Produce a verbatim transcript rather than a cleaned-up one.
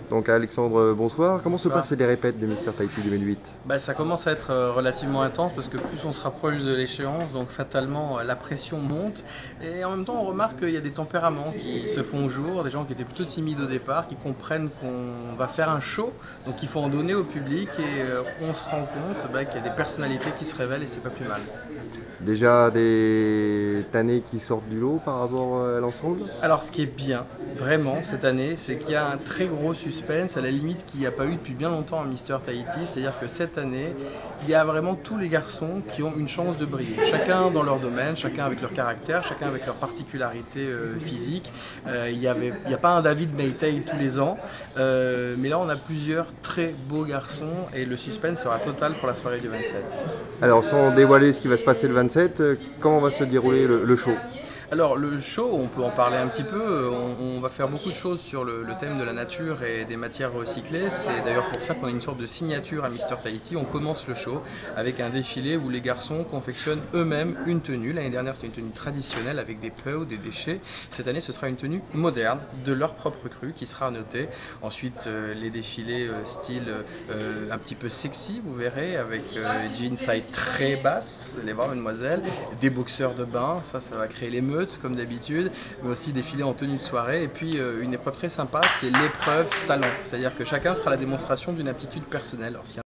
Donc Alexandre, bonsoir. Comment se Bonsoir. passaient les répètes de Mister Tahiti deux mille huit? Bah, ça commence à être euh, relativement intense parce que plus on se rapproche de l'échéance, donc fatalement euh, la pression monte. Et en même temps, on remarque qu'il y a des tempéraments qui se font jour, des gens qui étaient plutôt timides au départ, qui comprennent qu'on va faire un show, donc il faut en donner au public et euh, on se rend compte bah, qu'il y a des personnalités qui se révèlent et c'est pas plus mal. Déjà des tannées qui sortent du lot par rapport à l'ensemble? Alors, ce qui est bien, vraiment, cette année, c'est qu'il y a un très gros suspense, à la limite qu'il n'y a pas eu depuis bien longtemps à Mister Tahiti. C'est-à-dire que cette année, il y a vraiment tous les garçons qui ont une chance de briller. Chacun dans leur domaine, chacun avec leur caractère, chacun avec leur particularité euh, physique. Euh, il n'y avait, il y a pas un David Meitei tous les ans, euh, mais là, on a plusieurs très beaux garçons et le suspense sera total pour la soirée du vingt-sept. Alors sans dévoiler ce qui va se passer le vingt-sept, euh, comment va se dérouler le, le show? Alors le show, on peut en parler un petit peu, on, on va faire beaucoup de choses sur le, le thème de la nature et des matières recyclées, c'est d'ailleurs pour ça qu'on a une sorte de signature à Mister Tahiti. On commence le show avec un défilé où les garçons confectionnent eux-mêmes une tenue. L'année dernière c'était une tenue traditionnelle avec des peaux, des déchets, cette année ce sera une tenue moderne de leur propre cru qui sera notée. Ensuite euh, les défilés euh, style euh, un petit peu sexy, vous verrez, avec euh, jean taille très basse, vous allez voir mademoiselle, des boxeurs de bain, ça ça va créer l'émeute comme d'habitude, mais aussi défiler en tenue de soirée. Et puis euh, une épreuve très sympa, c'est l'épreuve talent. C'est-à-dire que chacun fera la démonstration d'une aptitude personnelle. Alors, si